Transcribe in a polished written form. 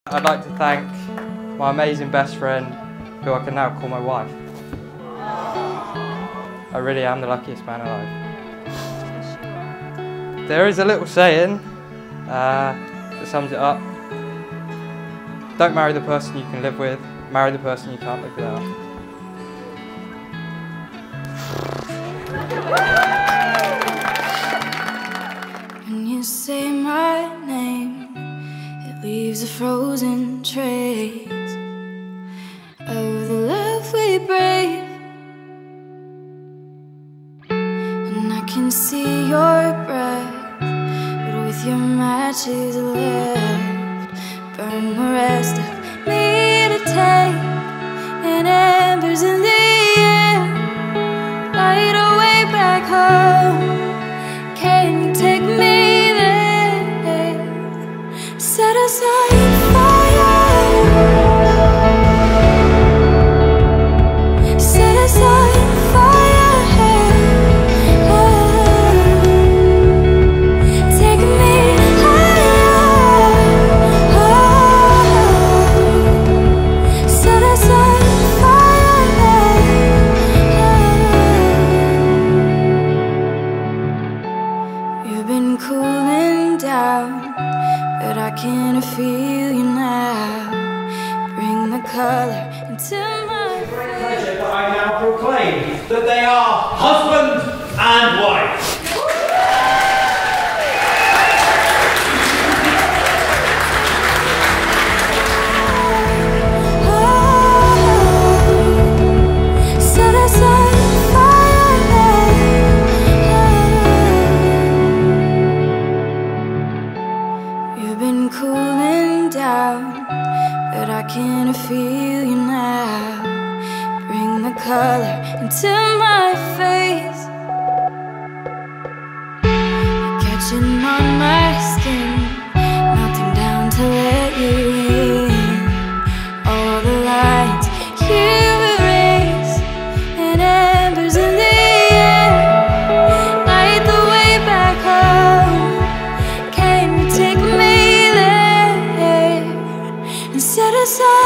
I'd like to thank my amazing best friend, who I can now call my wife. I really am the luckiest man alive. There is a little saying that sums it up. Don't marry the person you can live with, marry the person you can't live without. When you say my name, it leaves a frozen trace of the love we brave. And I can see your breath, but with your matches left, burn the rest of me to take. And embers in the air, light away back home. Can you take me there? Set us on fire. Set us on fire. Take me higher. Set us on fire. You've been cooling down, but I can feel you now. Bring the color into my Pleasure that I now proclaim that they are husband and wife. Set us on fire. You've been cooling down, but I can feel you now. Bring the color into my face. You're catching on my skin, melting down to let you in. All the lines you erase, and embers in the air, light the way back home. Can you take me there and set us on